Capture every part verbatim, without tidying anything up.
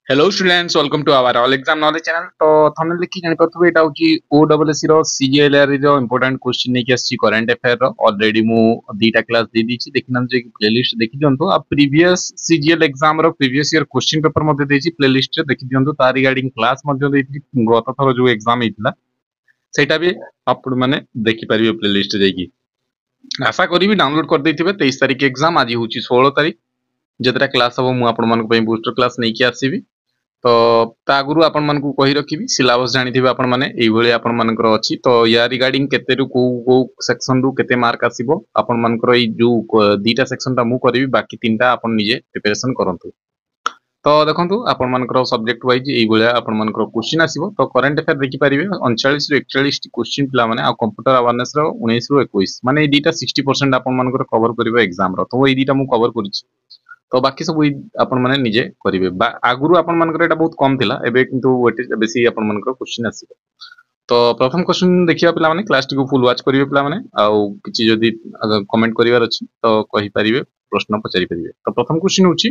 Hello students welcome to our all exam knowledge channel. तो thumbnail देखि जानि परथबे एटा होची ओडब्ल्यूएससी रो सीजीएलआर रो इंपोर्टेंट क्वेश्चन नै कि आसी करंट अफेयर रो ऑलरेडी मु दीटा क्लास दे दीची देखिनम जे प्लेलिस्ट देखि दियंतो आ प्रीवियस सीजीएल एग्जाम रो प्रीवियस ईयर क्वेश्चन पेपर मध्ये देची प्लेलिस्ट रे देखि दियंतो ता रिगार्डिंग क्लास मध्ये देची गत थरो जो एग्जाम हेतला सेटा भी आपण माने देखि परिबे प्लेलिस्ट जाईकी आशा करिवि डाउनलोड कर देथिबे तेईस तारिख एग्जाम आज होची सोलह तारिख जेतरा क्लास हो मु आपण मानक पई बूस्टर क्लास नै कि आसीबी। तो ता आगुरु आपण मानकु कहि रखिबि सिलेबस जानिथिबे आपण माने एई भଳି आपण मानकर अछि। तो या रिगार्डिंग केते रु को को सेक्शन रु केते मार्क आसीबो आपण मानकर एई जो दीटा सेक्शन ता मु करिवि बाकी तीनटा आपण निजे प्रिपरेशन करंतु। तो देखंतु आपण मानकर सब्जेक्ट वाइज एई भଳି आपण मानकर क्वेश्चन आसीबो। तो करंट अफेयर देखि परिबे उनचालीस रु एकचालीस टी क्वेश्चन पिला माने आ कंप्यूटर अवेयरनेस रो उन्नीस रु इक्कीस माने एई दीटा साठ परसेंट आपण मानकर कवर करिवो एग्जाम रो। तो एई दीटा मु कवर करिछि तो बाकी सब आपण माने निजे करिवे आगुरु आपण मानकर एटा बहुत कम थिला एबे किंतु वेटेज बेसी आपण मानकर क्वेश्चन आसीबो। तो प्रथम क्वेश्चन देखिया पिला माने क्लास टी को फुल वॉच करिवे पिला माने आउ किछि जदी कमेंट करिवार अछि तो कहि परिवे प्रश्न पचारि परिवे। तो प्रथम क्वेश्चन होछि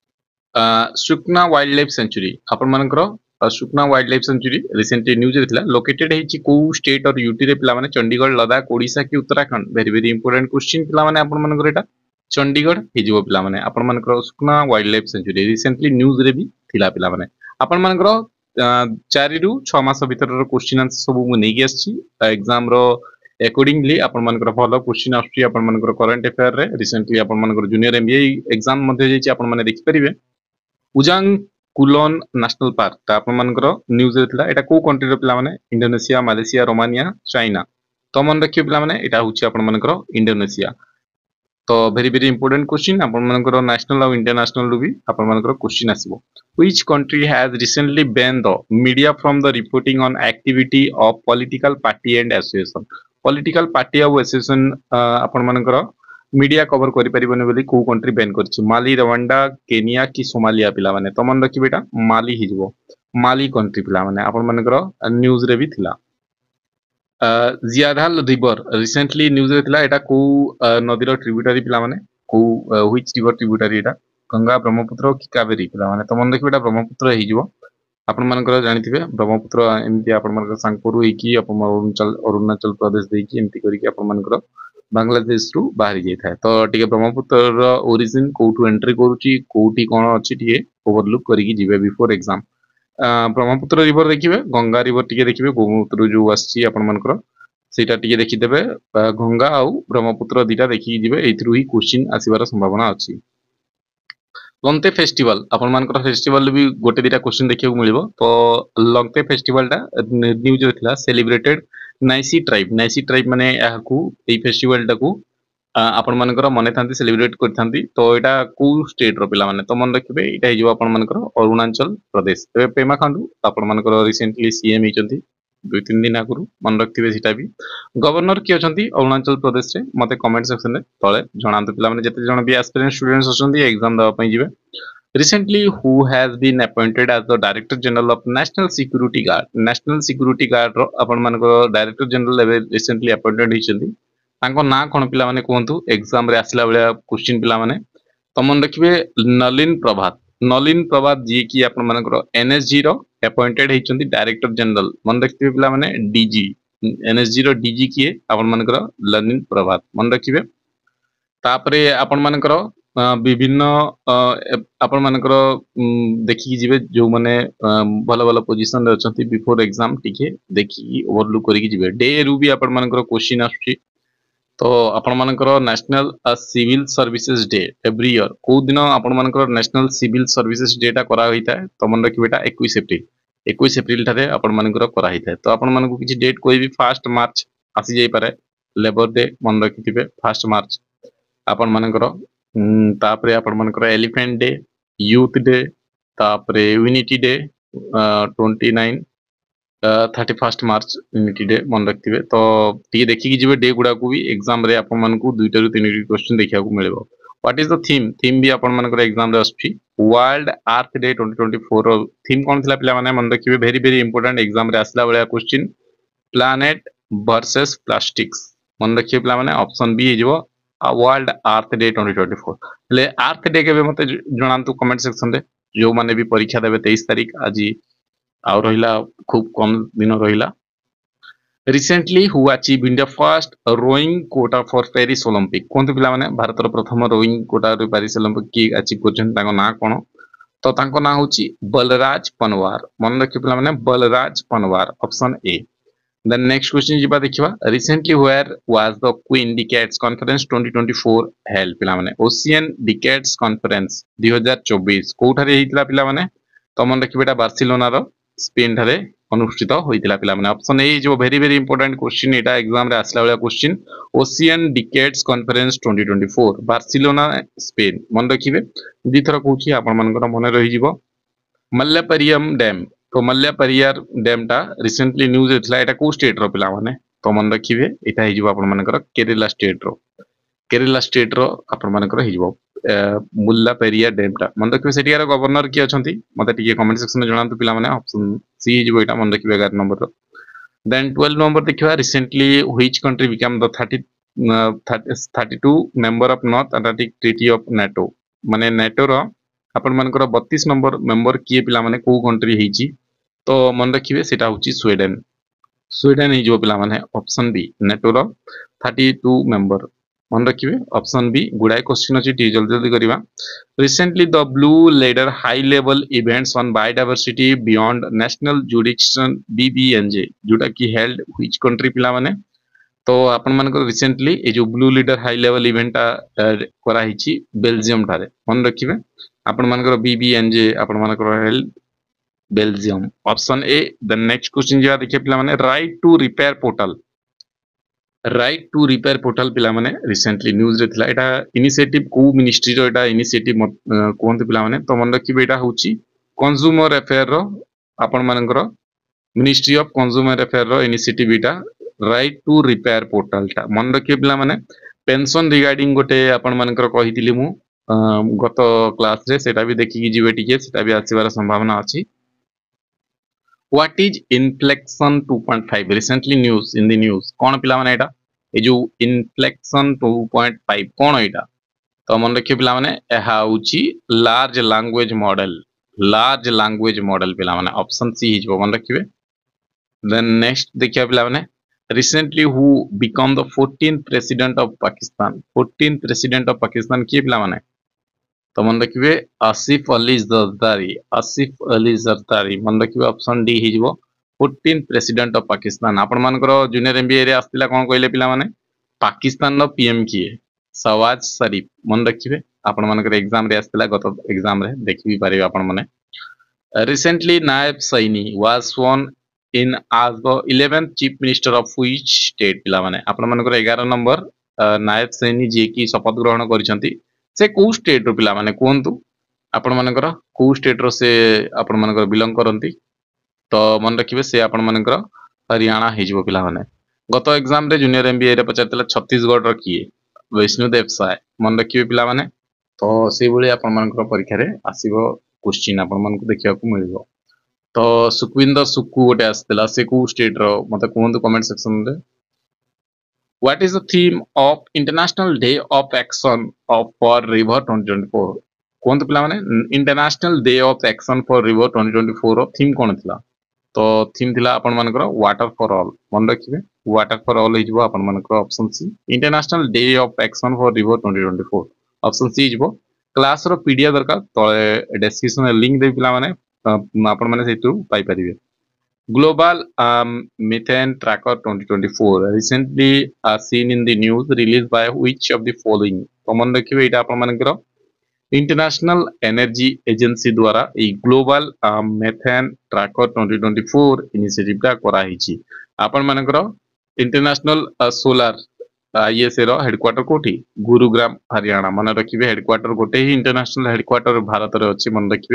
सुकना वाइल्ड लाइफ सेंचुरी आपण मानकर Sukhna wild life sanctuary recently news रे थिला लोकेटेड हेछि को स्टेट और यूटी रे पिला माने चंडीगढ़ लद्दाख ओडिसा की Uttarakhand very very important question पिला माने आपण मानकर एटा चंडीगढ़ हिजो पिला माने आपण मानकर Sukhna wild life sanctuary recently news रे भी थिला पिला माने आपण मानकर चारि रु छह मास भीतर रो क्वेश्चन आंसर सब मु नै गेसछि एग्जाम रो अकॉर्डिंगली आपण मानकर भलो क्वेश्चन आछि आपण मानकर करंट अफेयर रे रिसेंटली आपण मानकर जूनियर एमबीए एग्जाम मध्ये जेछि आपण माने देखि परिबे उजांग कुलोन नेशनल पार्क आपण मानकर न्यूज रे थिला एटा को कंट्री रो पिला माने इंडोनेशिया मालयेशिया रोमानिया चाइना तो मन रखियो पिला माने एटा होछि आपण मानकर इंडोनेशिया। तो वेरी वेरी इंपोर्टेंट क्वेश्चन आपण मानकर नेशनल और इंटरनेशनल रु भी आपण मानकर क्वेश्चन आसीबो which country has recently ban the media from the reporting on activity of political party and association political party और एसोसिएशन आपण मानकर मीडिया कवर करि परिबने बोली को कंट्री बैन करछि माली रवांडा केनिया की सोमालिया पिला माने तो मन रखि बेटा माली हिजबो माली कंट्री पिला माने आपण मानकर न्यूज रे भी थिला। जियाधाल रिवर रिसेंटली न्यूज रे थिला एटा को नदी रो ट्रिब्यूटरी पिला माने को व्हिच रिवर ट्रिब्यूटरी एटा गंगा ब्रह्मपुत्र की कावेरी पिला माने तो मन देखि बेटा ब्रह्मपुत्र हिजबो आपण मानकर जानिथिबे ब्रह्मपुत्र एमती आपण मानकर सांगपुर हेकी आपण अरुणाचल अरुणाचल प्रदेश देकी एमती करी कि आपण मानकर बांग्लादेश रु बाहरी जाय थाए। तो टिके ब्रह्मपुत्र रो ओरिजिन कोठु एंट्री करूची कोठी कोन अछि टिके ओवरलुक करी कि जिवे बिफोर एग्जाम ब्रह्मपुत्र रिवर देखिबे गंगा रिवर टिके देखिबे ब्रह्मपुत्र जो आछि आपण मानकर सेटा टिके देखि देबे गंगा आ ब्रह्मपुत्र दिटा देखि जिवे एथरु ही क्वेश्चन आसीबार संभावना अछि। लंगते फेस्टिवल आपण मानकर फेस्टिवल भी गोटे दिटा क्वेश्चन देखियो मिलिबो। तो लंगते फेस्टिवल टा न्यूज रे थिला celebrated Nyishi tribe Nyishi tribe माने याकू ए फेस्टिवल टाकू आपण मानकर मने थांती सेलिब्रेट करथांती तो एटा को स्टेट रो पिला माने तो मन रखिबे एटा हिजो आपण मानकर अरुणाचल प्रदेश। ए पेमा खांडू आपण मानकर रिसेंटली सीएम हिचंती दुई तीन दिन आगुरु मन रखिबे सेटा भी गवर्नर की अछंती अरुणाचल प्रदेश रे मते कमेंट सेक्शन रे तळे जणांतु पिला माने जते जण भी एस्पिरेंट स्टूडेंट्स अछंती एग्जाम दवा पई जिवे recently who has been appointed as the director general of national security guard national security guard रो आपण मानको डायरेक्टर जनरल एबे रिसेंटली अपॉइंटेड हिचंती तांको ना कोन पिला माने कोहंतु एग्जाम रे आसिला बेला क्वेश्चन पिला माने तो मन रखिबे नलिन प्रभात नलिन प्रभात जी की आपण मानकर एनएसजी रो अपॉइंटेड हिचंती डायरेक्टर जनरल मन रखिबे पिला माने डीजी एनएसजी रो डीजी किए आपण मानकर नलिन प्रभात मन रखिबे। तापरे आपण मानकर विभिन्न आपण मानकर देखि जिवे जो माने भलो भलो पोजीशन रे अछंती बिफोर एग्जाम टिके देखि ओवरलुक करि जिवे डे रु भी आपण मानकर क्वेश्चन आछी। तो आपण मानकर national civil services day every year को दिन आपण मानकर नेशनल सिविल सर्विसेज डे टा करा होइता है तो मन रखिबेटा इक्कीस अप्रैल इक्कीस अप्रैल ठारे आपण मानकर करा होइता है। तो आपण मानको किछि डेट कोइ भी फर्स्ट मार्च आसी जाई पारे लेबर डे मन रखिथिबे फर्स्ट मार्च आपण मानकर तापरे आपण मानकर एलिफेंट डे यूथ डे तापरे यूनिटी डे उनतीस thirty first March unity day मन रखिथिबे। तो टी देखि कि जिवे डे गुडा को भी एग्जाम रे आपण मानकू दुईटा रु तीन क्वेश्चन देखिया को मिलेबो। What is the theme theme भी आपण मानकर एग्जाम रे आछि world earth day twenty twenty four रो थीम कोन थिला पिला माने मन रखिबे वेरी वेरी इंपोर्टेंट एग्जाम रे आसला बेला क्वेश्चन प्लैनेट वर्सेस प्लास्टिक्स मन रखिबे पिला माने ऑप्शन बी हिजबो world earth day twenty twenty four ले अर्थ डे के मते जणांतु कमेंट सेक्शन रे जो माने भी परीक्षा देबे तेईस तारीख आज आ रहिला खूब कम दिन रहिला। Recently who achieve India first rowing quota for Paris Olympic कोन पिला माने भारत प्रथम रोइंग कोटा रे पेरिस ओलंपिक की अचीव करछन ताको ना कोन तो ताको ना होची बलराज पनवार मन रखि पिला माने Balraj Panwar option A. Then next question जिबा देखिबा recently where was the queen decades conference twenty twenty four held पिला माने ओशियन डिकेड्स कॉन्फ्रेंस दो हज़ार चौबीस कोठारे हितला पिला माने तो मन रखिबेटा बार्सिलोना रो स्पेन ठारे अनुष्ठित होइतिला पिला माने ऑप्शन ए जो वेरी वेरी इंपोर्टेंट क्वेश्चन एटा एग्जाम रे आसला वाला question ocean decades conference twenty twenty four Barcelona Spain मन रखिबे दी थरा कहूची आपण मानकर मन रहि जिवो। मल्लापेरियम डैम तो मल्लापेरियार डैम टा रिसेंटली न्यूज एथला एटा को स्टेट रो पिला माने तो मन रखिबे एटा हि जिवो आपण मानकर केरला स्टेट रो केरला स्टेट रो आपण मानकर हि जिवो मुल्लापेरिया डैम टा मन रखिबे सेटियार गवर्नर की अछंती मते टिके कमेंट सेक्शन में जणांतु पिला माने ऑप्शन सी हि जिवो एटा मन रखिबे ग्यारह नंबर रो। देन ट्वेल्व नंबर देखिबा recently which country become the thirty thirty two member of north Atlantic treaty of NATO माने नाटो रो आपण मानकर बत्तीस नंबर मेंबर किए पिला माने को कंट्री हेची तो मन रखिबे सेटा होची स्वीडन स्वीडन हि जो पिला माने ऑप्शन बी नाटो रो थर्टी टू मेंबर मन रखिबे ऑप्शन बी गुडाय क्वेश्चन अछि टी जल्दी जल्दी करिवा। Recently the blue leader high level events on biodiversity beyond national jurisdiction BBNJ जोटा की हेल्ड व्हिच कंट्री पिला माने तो आपण मानकर रिसेंटली ए जो blue leader high level event करा हिची बेल्जियम ठारे मन रखिबे आपण मानकर बीबीएनजे आपण मानकर held Belgium option A. The next question जे देखिए पिला माने right to repair portal right to repair portal पिला माने रिसेंटली न्यूज रे थिला एटा इनिशिएटिव को मिनिस्ट्री रो एटा इनिशिएटिव कोंत पिला माने तो मन रखिबे एटा होची कंज्यूमर अफेयर रो आपण मानकर मिनिस्ट्री ऑफ कंज्यूमर अफेयर रो इनिशिएटिव एटा राइट टू रिपेयर पोर्टल टा मन रखिबे पिला माने पेंशन रिगार्डिंग गोटे आपण मानकर कहितिली मु गत क्लास रे सेटा भी देखि जिवे टिके सेटा भी आसीबार संभावना अछि। What is inflection two point five recently news in the news कोन पिला माने एटा ए जो इन्फ्लेक्शन टू पॉइंट फाइव कोन एटा तो मन रखिबे पिला माने एहा होची large language model large language model पिला माने ऑप्शन सी हिजबो मन रखिबे। देन नेक्स्ट देखिया पिला माने recently who become the fourteenth president of Pakistan fourteenth president of Pakistan की पिला माने तो मन रखिबे आसिफ अली जरदारी आसिफ अली जरदारी मन रखिबे ऑप्शन डी हिजबो फोर्टीन्थ प्रेसिडेंट ऑफ पाकिस्तान आपण मानकर जूनियर एमबीए रे आस्तिला कोन कहले पिला माने पाकिस्तान नो पीएम किए शहबाज शरीफ मन रखिबे आपण मानकर एग्जाम रे आस्तिला गत एग्जाम रे देखि पारिबे आपण माने। Recently Nayab Saini was sworn in as the eleventh chief minister of which state पिला माने आपण मानकर ग्यारह नंबर नायब सैनी जे की शपथ ग्रहण करिसंती से को स्टेट रो पिला माने कोंतु आपण मानकर को स्टेट रो से आपण मानकर बिलोंग करंती तो मन रखिबे से आपण मानकर हरियाणा हिजबो पिला माने। गत एग्जाम रे जूनियर एमबीए रे पचारतला छत्तीसगढ़ रो किए वैष्णोदेव साय मन रखिबे पिला माने तो से भली आपण मानकर परीक्षा रे आसीबो क्वेश्चन आपण मानक देखिया को मिलिबो तो सुखविंदर सुक्कू गोटे आसला से को स्टेट रो मते कोन कमेंट सेक्शन रे। What is the theme of international day of action of for river twenty twenty four कोन पिला माने international day of action for river twenty twenty four रो थीम कोन थिला तो थीम थिला आपण मानकर वाटर फॉर ऑल मन रखिबे वाटर फॉर ऑल हिजबो आपण मानकर option C international day of action for river twenty twenty four option C हिजबो। क्लास रो पीडीएफ दरकार तळे डिस्क्रिप्शन में लिंक दे पिला माने आपण माने सेतु पाई परिबे। Global methane tracker twenty twenty four recently seen in the news release by which of the following तो मन रखिबे एटा आपण मानकर इंटरनेशनल एनर्जी एजेंसी द्वारा ए global methane tracker twenty twenty four initiative टा करा हिची आपण मानकर इंटरनेशनल सोलर आईएसए रो हेडक्वार्टर कोठी गुरुग्राम हरियाणा मन रखिबे हेडक्वार्टर गोटे ही इंटरनेशनल हेडक्वार्टर भारत रे अछि मन रखिबे।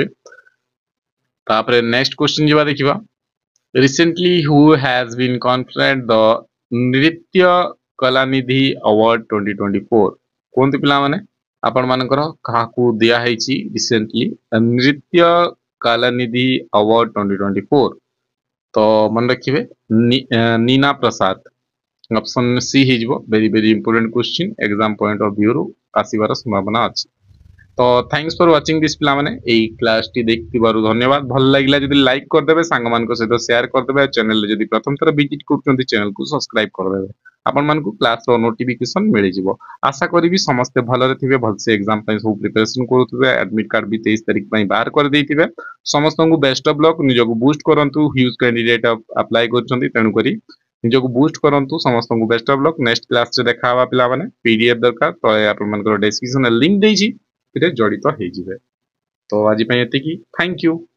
तापरे नेक्स्ट क्वेश्चन जिबा देखिबा recently who has been conferred the Nritya Kalanidhi award twenty twenty four कोन पिला माने आपण मानकर काहाकू दिया हैची recently Nritya Kalanidhi award twenty twenty four तो मन रखिबे नि, नीना प्रसाद ऑप्शन सी हिजबो very very important question exam point of view रो आसीबार संभावना अछि। तो थैंक्स फॉर वाचिंग दिस पिला माने एई क्लास टी देखिबारु धन्यवाद भल लागिला जदि लाइक कर देबे सांग मान को सहित शेयर कर देबे चैनल ले जदि प्रथम थर विजिट करछन्ती चैनल को सब्सक्राइब कर देबे आपन मान को क्लास रो नोटिफिकेशन मिलि जिवो आशा करिवि समस्त भलरे थिबे भलसे एग्जाम पई सब प्रिपरेशन करूथबे एडमिट कार्ड भी तेईस तारिख पई बाहर कर देथिबे समस्त को बेस्ट ऑफ लक निजो को बूस्ट करंतु ह्यूज कैंडिडेट अप्लाई करछन्ती तेनु करी निजो को बूस्ट करंतु समस्त को best of luck next class से देखा हवा पिला माने पीडीएफ दरकार तो आपन मान को डिस्क्रिप्शन लिंक देछि फिर जड़ित हो जिवे तो आज एति थैंक यू।